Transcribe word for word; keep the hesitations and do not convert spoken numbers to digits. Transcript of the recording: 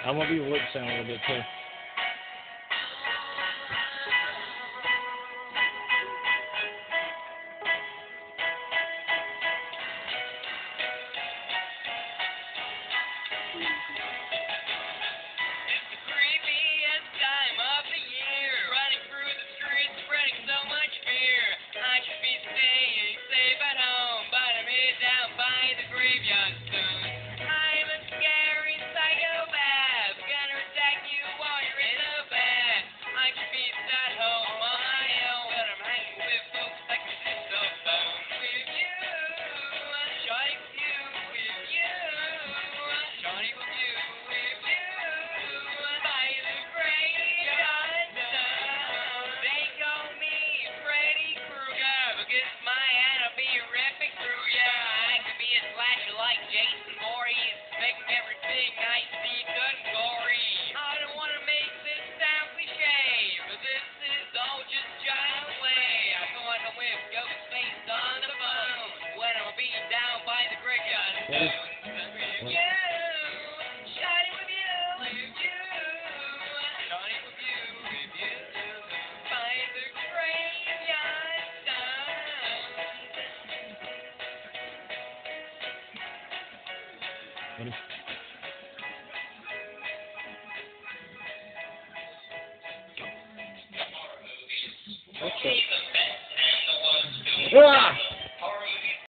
I'm gonna be lip sound a little bit too. What is, what? What is, what's that? Ah!